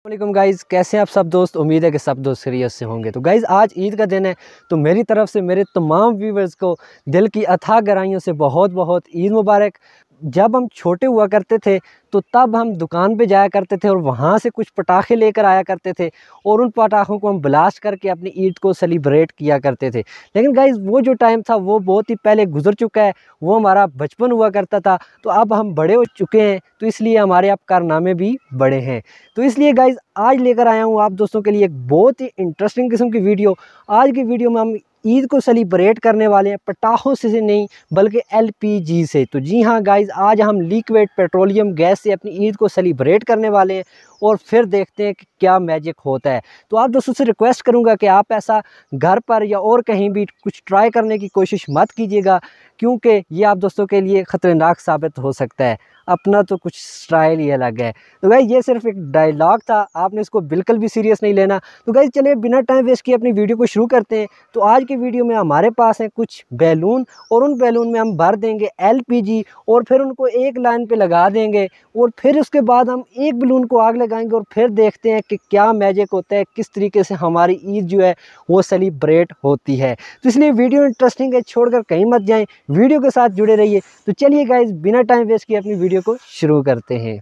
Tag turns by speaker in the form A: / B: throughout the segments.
A: वालेकुम गाइज़, कैसे हैं आप सब दोस्त। उम्मीद है कि सब दोस्त खैरियत से होंगे। तो गाइज़ आज ईद का दिन है, तो मेरी तरफ से मेरे तमाम व्यूवर्स को दिल की अथाह गहराइयों से बहुत बहुत ईद मुबारक। जब हम छोटे हुआ करते थे तो तब हम दुकान पे जाया करते थे और वहाँ से कुछ पटाखे लेकर आया करते थे और उन पटाखों को हम ब्लास्ट करके अपनी ईद को सेलिब्रेट किया करते थे। लेकिन गाइज़ वो जो टाइम था वो बहुत ही पहले गुजर चुका है, वो हमारा बचपन हुआ करता था। तो अब हम बड़े हो चुके हैं, तो इसलिए हमारे अब कारनामे भी बड़े हैं। तो इसलिए गाइज़ आज लेकर आया हूँ आप दोस्तों के लिए एक बहुत ही इंटरेस्टिंग किस्म की वीडियो। आज की वीडियो में हम ईद को सेलिब्रेट करने वाले हैं पटाखों से नहीं बल्कि एलपीजी से। तो जी हाँ गाइज़, आज हम लिक्विड पेट्रोलियम गैस से अपनी ईद को सेलिब्रेट करने वाले हैं और फिर देखते हैं कि क्या मैजिक होता है। तो आप दोस्तों से रिक्वेस्ट करूंगा कि आप ऐसा घर पर या और कहीं भी कुछ ट्राई करने की कोशिश मत कीजिएगा, क्योंकि ये आप दोस्तों के लिए ख़तरनाक साबित हो सकता है। अपना तो कुछ स्टाइल ही अलग है। तो गाइस ये सिर्फ एक डायलॉग था, आपने इसको बिल्कुल भी सीरियस नहीं लेना। तो गाइस चलिए बिना टाइम वेस्ट किए अपनी वीडियो को शुरू करते हैं। तो आज की वीडियो में हमारे पास है कुछ बैलून और उन बैलून में हम भर देंगे एलपीजी और फिर उनको एक लाइन पे लगा देंगे और फिर उसके बाद हम एक बैलून को आग लगाएंगे और फिर देखते हैं कि क्या मैजिक होता है, किस तरीके से हमारी ईद जो है वो सेलिब्रेट होती है। तो इसलिए वीडियो इंटरेस्टिंग है, छोड़कर कहीं मत जाएं, वीडियो के साथ जुड़े रहिए। तो चलिए गाइस बिना टाइम वेस्ट किए अपनी वीडियो को शुरू करते हैं।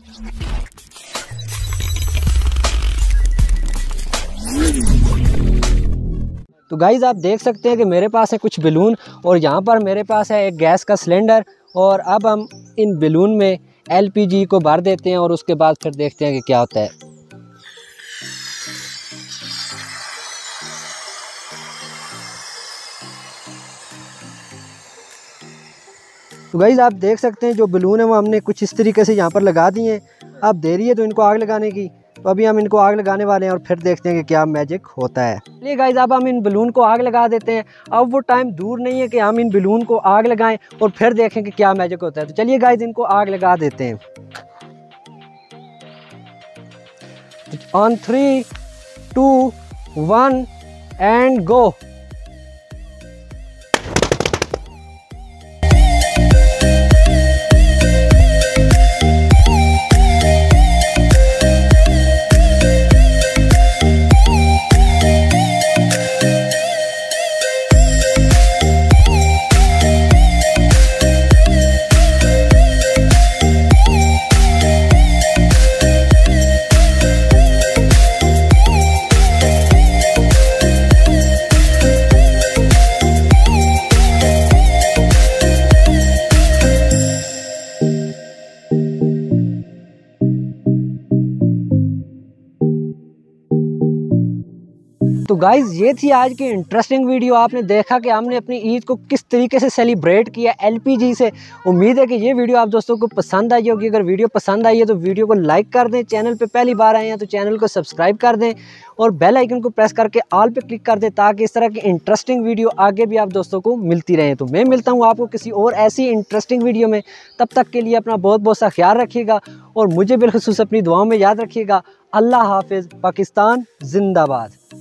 A: तो गाइज़ आप देख सकते हैं कि मेरे पास है कुछ बैलून और यहाँ पर मेरे पास है एक गैस का सिलेंडर और अब हम इन बैलून में एलपीजी को भर देते हैं और उसके बाद फिर देखते हैं कि क्या होता है। तो गाइज़ आप देख सकते हैं जो बैलून है वो हमने कुछ इस तरीके से यहाँ पर लगा दिए हैं। अब देरी है तो इनको आग लगाने की, तो अभी हम इनको आग लगाने वाले हैं और फिर देखते हैं कि क्या मैजिक होता है। चलिए गाइज़ अब हम इन बैलून को आग लगा देते हैं। अब वो टाइम दूर नहीं है कि हम इन बैलून को आग लगाएं और फिर देखें कि क्या मैजिक होता है। तो चलिए गाइज़ इनको आग लगा देते हैं। On 3, 2, 1 and go. तो गाइज़ ये थी आज की इंटरेस्टिंग वीडियो। आपने देखा कि हमने अपनी ईद को किस तरीके से सेलिब्रेट किया एलपीजी से। उम्मीद है कि ये वीडियो आप दोस्तों को पसंद आई होगी। अगर वीडियो पसंद आई है तो वीडियो को लाइक कर दें, चैनल पे पहली बार आए हैं तो चैनल को सब्सक्राइब कर दें और बेल आइकन को प्रेस करके ऑल पे क्लिक कर दें, ताकि इस तरह की इंटरेस्टिंग वीडियो आगे भी आप दोस्तों को मिलती रहे। तो मैं मिलता हूँ आपको किसी और ऐसी इंटरेस्टिंग वीडियो में। तब तक के लिए अपना बहुत बहुत सा ख्याल रखिएगा और मुझे बिलखुसूस अपनी दुआओं में याद रखिएगा। अल्लाह हाफिज़। पाकिस्तान जिंदाबाद।